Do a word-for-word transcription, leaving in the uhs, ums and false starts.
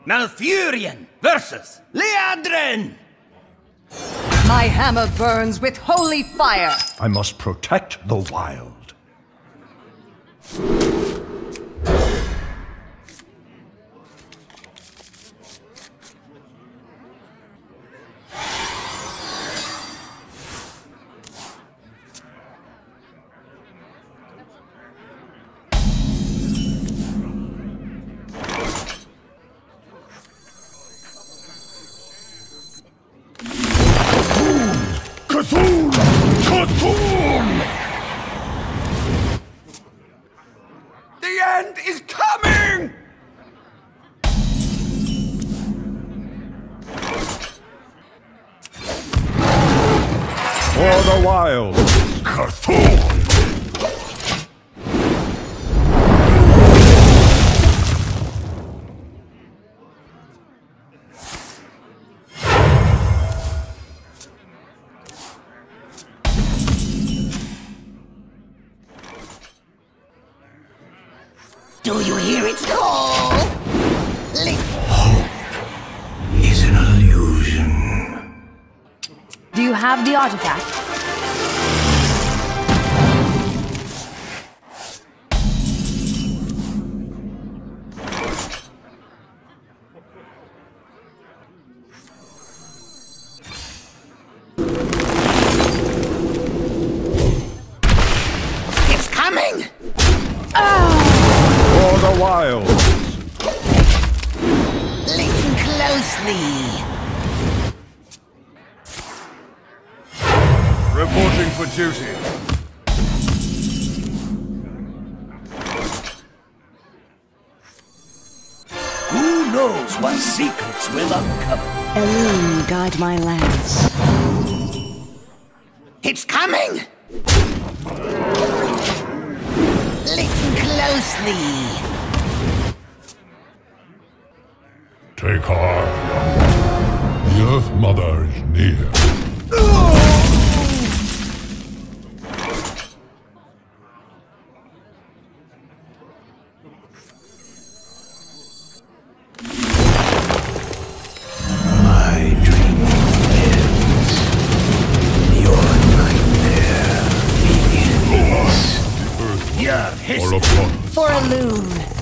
Malfurion versus Leandrin! My hammer burns with holy fire! I must protect the wild. Cthulhu! Cthulhu! The end is coming! For the wild! Cthulhu! Do you hear its call? Hope is an illusion. Do you have the artifact? It's coming! For the wild! Listen closely. Reporting for duty. Who knows what secrets will uncover? Elune, guide my lance. It's coming! Listen closely. Take heart, young one. The Earth Mother is near. My dream ends. Your nightmare begins. Your history. All upon For Elune.